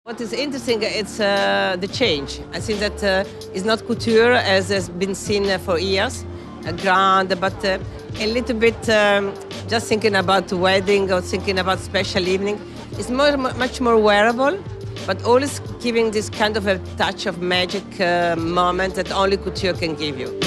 What is interesting, it's the change. I think that it's not couture as has been seen for years, grand, but a little bit just thinking about wedding or thinking about special evening. It's much more wearable, but always giving this kind of a touch of magic moment that only couture can give you.